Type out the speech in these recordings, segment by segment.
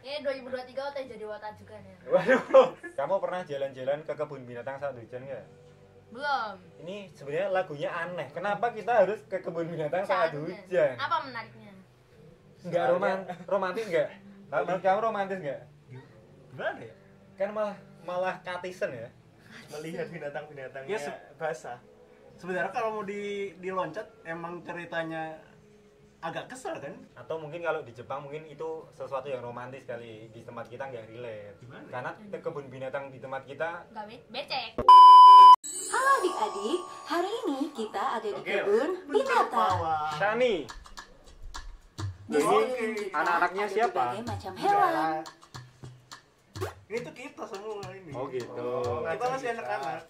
Ini 2023 udah jadi wota juga nih. Waduh, kamu pernah jalan-jalan ke kebun binatang saat hujan nggak? Belum. Ini sebenarnya lagunya aneh. Kenapa kita harus ke kebun binatang saat hujan? Apa menariknya? Nggak romantis nggak? Menurut kamu romantis nggak? Gimana ya? Kan malah katisen ya. Melihat binatang-binatangnya basah. Sebenarnya kalau mau diloncat emang ceritanya agak kesel kan? Atau mungkin kalau di Jepang mungkin itu sesuatu yang romantis kali. Di tempat kita nggak relate. Gimana? Karena kebun binatang di tempat kita Gak becek. Halo adik-adik, hari ini kita ada di kebun binatang. Shani. Di sekeliling kita anak-anaknya ada siapa? berbagai macam hewan. Ini tuh kita semua ini. Oh gitu. Kita masih anak-anak.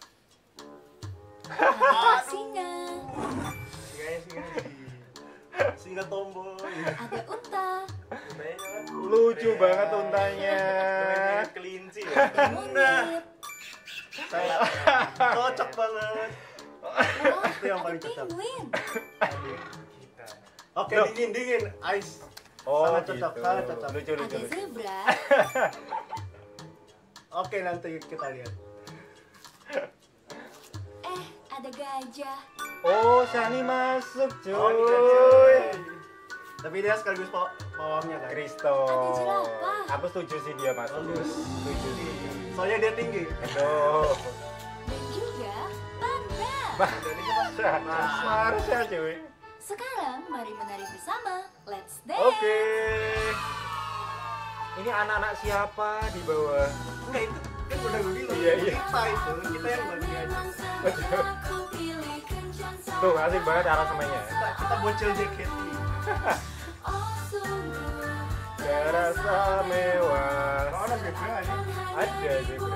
Ada singa, Singa tomboy. ada unta, Lucu banget untanya. Kelinci. monyet, Cocok banget. wah, Itu yang ada paling cocok. penguin. Oke, Loh. dingin. Ice. Oh Sangat gitu. cocok, sangat cocok. Lucu. Ada zebra, Oke, nanti kita lihat. ada gajah, Oh, Shani masuk Oh, ini cuy. keren. Tapi dia sekaligus pawangnya kan. Kristo. Ada jerapah. Aku setuju sih dia masuk. Bagus. Setuju sih. Soalnya dia tinggi. Aduh. dan juga panda. Harusnya cuy. Sekarang mari menari bersama. Let's dance. Oke. Ini anak-anak siapa di bawah? Enggak, itu kan udah gue bilang. Iya. Kita yang bagi aja. Tuh, asik banget aransemennya. Kita bocil JKT. Gak rasa mewah. Oh, ada zebra aja. Ada zebra.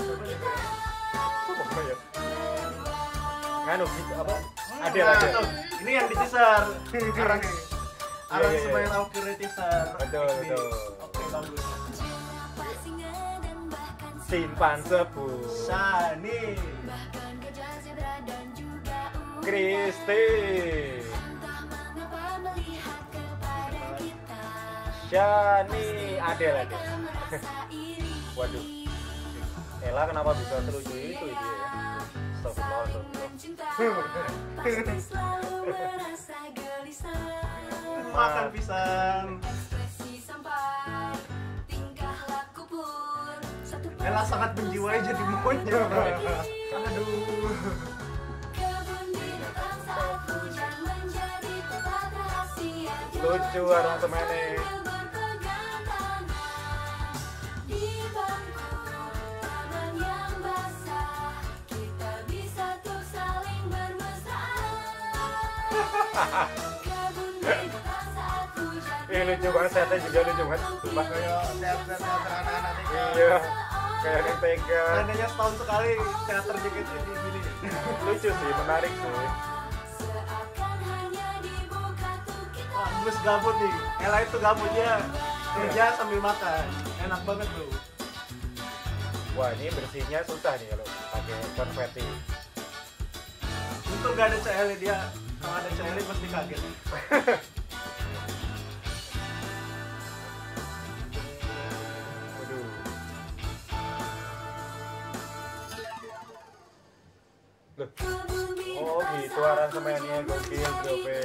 Oh, ya. Nganu gitu apa? Ada. Tuh, ini yang di teaser. Iya, Aransemen iya. Aukiri teaser. Betul. Oke, bagus. Simpan sepuluh. Shani. Kristi. Shani. Ada lagi. Waduh. Ella kenapa bisa selucu itu dia ya? Astagfirullah. Makan pisang. Ella sangat menjiwai jadi monyet. Aduh. Lucu aransemennya. Ini lucu banget, setnya juga lucu banget. Sumpah. Kayak teater anak-anak nih. Iya. Kayak yang pegang. Seandainya setahun sekali teater JKT di sini. Lucu sih, menarik sih. Wah, gus gabut nih. Ella itu gabut dia kerja sambil makan. Enak banget tuh. Wah, ini bersihnya susah nih kalau pakai konfeti. Untung gak ada CL dia. Kalau ada CL pasti kaget. Waduh. Loh. Oh gitu aransemennya gokil Jope.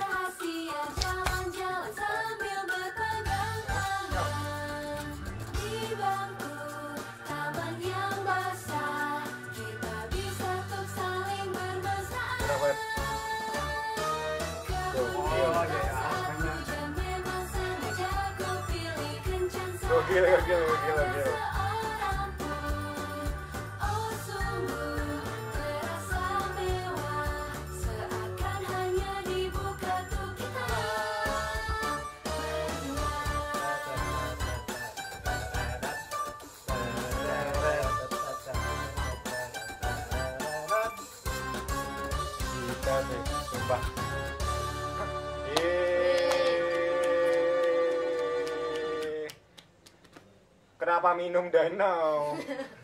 Kenapa? Gokil. Gokil. Kita sih, sumpah. Kenapa minum danau?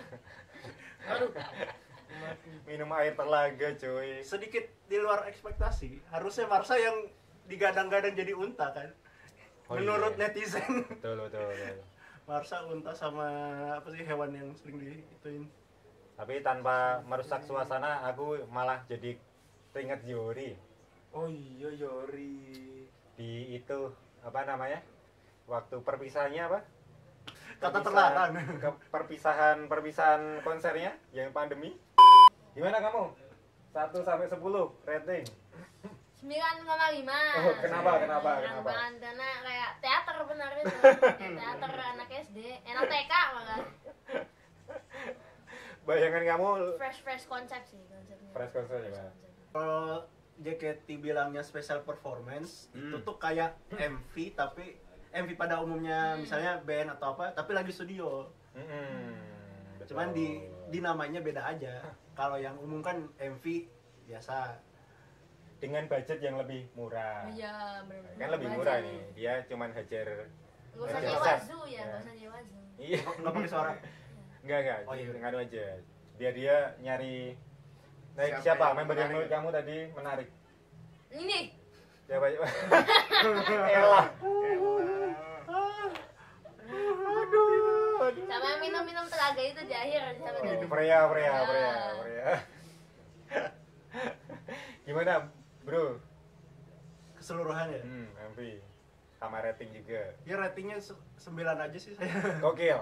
Minum air telaga cuy. Sedikit di luar ekspektasi. Harusnya Marsa yang digadang-gadang jadi unta kan. Oh, Menurut iya. netizen. Betul. Marsa, unta sama apa sih hewan yang sering diituin. Tapi tanpa merusak suasana, aku malah jadi teringat Yori Oh iya Yori. di itu apa namanya? Waktu perpisahannya apa? Kata terlarang. Perpisahan konsernya yang pandemi. Gimana kamu? 1 sampai 10 rating. 9,5. Oh, kenapa? Karena kayak teater benar itu. Teater anak SD, anak TK malah. Bayangan kamu Fresh konsep sih konsepnya. fresh konser ya, Pak? Kalau JKT bilangnya special performance itu tuh kayak MV, tapi MV pada umumnya misalnya band atau apa, tapi lagi studio. Cuman di namanya beda aja. Kalau yang umum kan MV biasa dengan budget yang lebih murah. Iya, benar. Kan lebih murah nih. Dia cuman hajar. Gak usah hajar nyewa set. Zu ya, gak usah nyewa Zu. Iya. nggak pakai suara. Enggak. Oh, iya. Nganu aja. Dia nyari Siapa siapa yang member yang menarik? menurut kamu tadi menarik? Ini Siapa? Elah. sama yang minum telaga itu di akhir siapa tadi? Freya. Gimana, Bro? Keseluruhannya. MV. Sama rating juga. Ya ratingnya 9 aja sih saya. Gokil.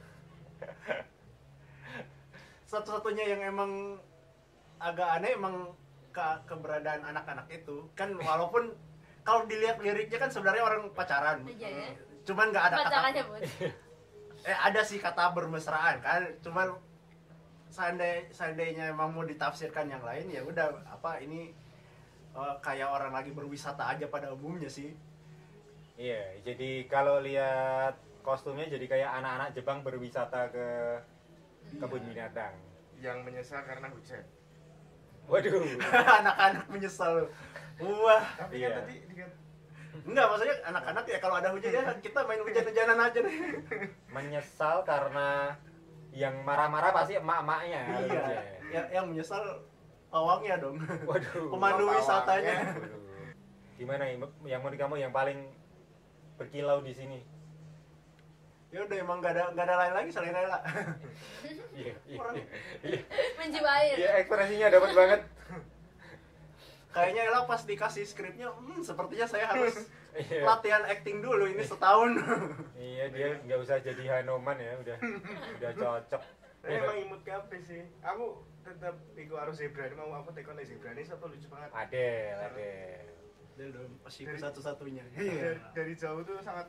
Satu-satunya yang emang agak aneh emang keberadaan anak-anak itu kan, walaupun kalau dilihat liriknya kan sebenarnya orang pacaran. Iya ya. Cuman nggak ada kata, Pacarannya, Bud. ada sih kata bermesraan kan, cuman seandainya emang mau ditafsirkan yang lain ya udah apa ini kayak orang lagi berwisata aja pada umumnya sih. Iya, jadi kalau lihat kostumnya jadi kayak anak-anak Jepang berwisata ke kebun binatang. Yang menyesal karena hujan. Waduh. Anak-anak menyesal. Wah, Tapi Iya. kan tadi enggak, maksudnya anak-anak ya kalau ada hujan ya kita main hujan-hujanan aja nih. Menyesal karena yang marah-marah pasti emak-emaknya. Iya, yang menyesal pawangnya dong. Waduh. Pemandu pawangnya. wisatanya. Waduh. Gimana yang menurut kamu yang paling berkilau di sini? Ya udah emang nggak ada lain lagi selain Ella. Iya. Menjiwai. Iya, ekspresinya dapat banget. Kayaknya Ella pas dikasih skripnya, sepertinya saya harus Iya. latihan acting dulu ini setahun. Iya, dia nggak usah jadi Hanoman ya, udah cocok. Tapi emang imut kabeh sih. Aku tetap iku harus zebra, mau aku tekon zebra ini satu lucu banget. Ade. Dia dong pasiku satu-satunya. Dari jauh tuh sangat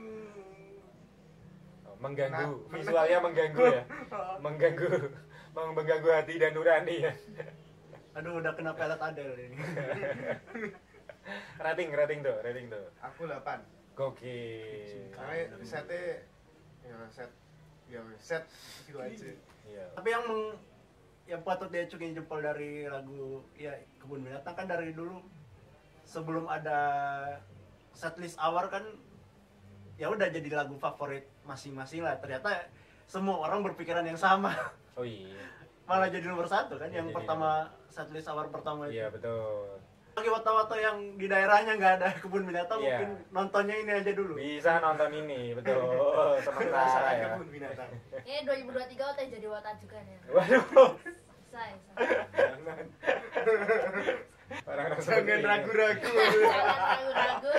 Mengganggu, Nah, visualnya mengganggu ya. Mengganggu hati dan nurani ya. Aduh, udah kena pelet Adele ini. rating tuh. Aku 8. Gokil. Karena setnya set gitu aja. Iya. Tapi yang patut diacungin jempol dari lagu ya Kebun Binatang kan dari dulu sebelum ada setlist awal kan ya udah jadi lagu favorit masing-masing lah. Ternyata semua orang berpikiran yang sama. Oh iya. Malah jadi nomor 1 kan, Ya, yang jadi pertama setlist awal pertama itu. Iya, betul. Bagi wata-wata yang di daerahnya nggak ada kebun binatang, Iya. mungkin nontonnya ini aja dulu. Bisa nonton ini, betul. Sementara Rasakan ya. kebun binatang. Ini 2023 udah jadi wata juga nih. Waduh. Say. Jangan. Orang-orang seperti Jangan ini. ragu-ragu. Jangan ragu-ragu.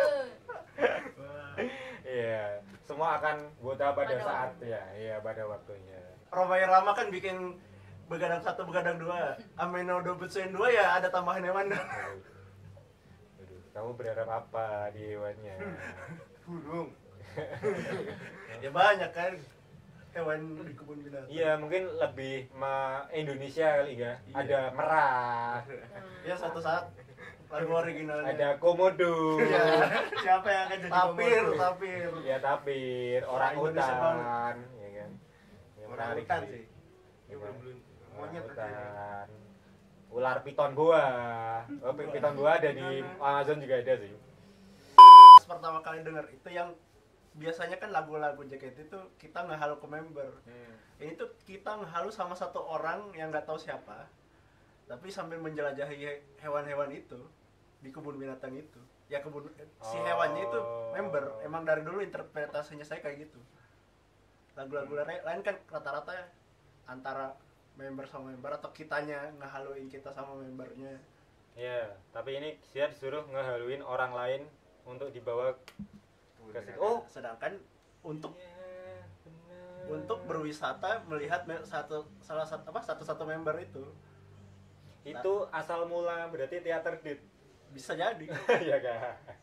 Iya, semua akan buta pada Pada saat ya, iya pada waktunya. Romai Rama kan bikin begadang 1, begadang 2, Ameno Dobutsuin 2 ya ada tambahan hewan. Aduh, kamu berharap apa di hewannya? Burung. Ya banyak kan hewan di kebun binatang. Iya, mungkin lebih Indonesia kali ya. Iya. Ada merah, Ya satu saat lagu originalnya. ada komodo, Ya, Siapa yang akan jadi tapir, komodo? tapir. ya tapir, orang Indonesia hutan, ya kan. Ya, Orang menarik hutan sih. sih. Ya, Ini belum orang monyet aja. hutan. Ular piton gua. Oh, piton gua ada di Amazon juga ada sih. Pertama kali denger itu yang biasanya kan lagu-lagu JKT itu kita ngehalu ke member. Ini tuh kita ngehalu sama satu orang yang nggak tahu siapa, tapi sambil menjelajahi hewan-hewan itu di kebun binatang itu. Ya si hewannya itu member. Emang dari dulu interpretasinya saya kayak gitu. lagu-lagu lain kan rata-rata antara member sama member atau kitanya ngehaluin kita sama membernya. Iya, tapi ini dia disuruh ngehaluin orang lain untuk dibawa ke situ. Oh, Sedangkan untuk iya, benar. untuk berwisata melihat satu member itu Itu asal mula berarti teater dit. bisa jadi. Iya kan?